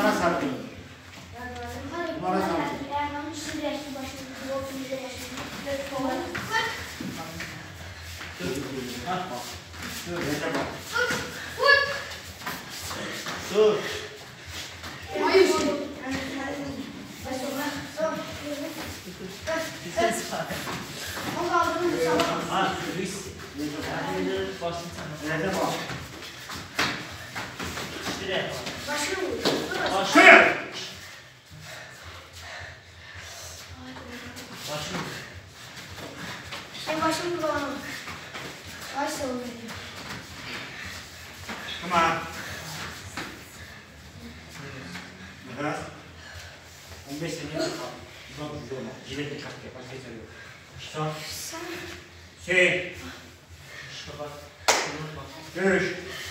Numara sardım. Numara sardım. Dur. Nerede bak? Şuraya. Tamam. Nefes. 15 saniye kal. Uzak durma. Jilet dikkat et. Başka hiç yok. Son. Şey. Görüş.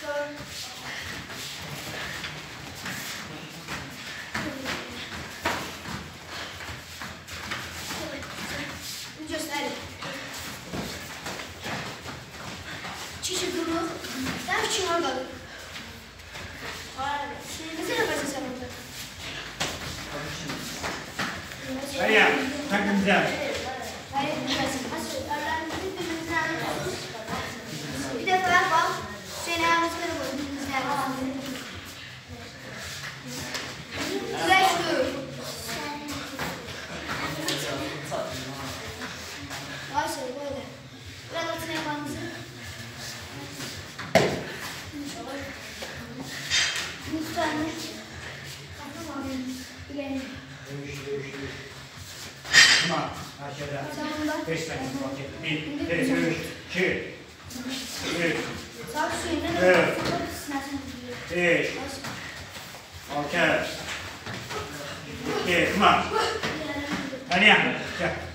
Hayır. Takım güzel. Bir defa bak. Seni ayağımızları koydum. Güzel şu. Varsa böyle. Biraz altına yapalımızı. Lütfen. Tamam. Bilelim. Tamam. Aşağıda. 5 saniye vakit. 1, 2, 3, 4, Sağ suyunu da Evet. sinasını 5, 6, 2, tamam. Hadi ya. Gel.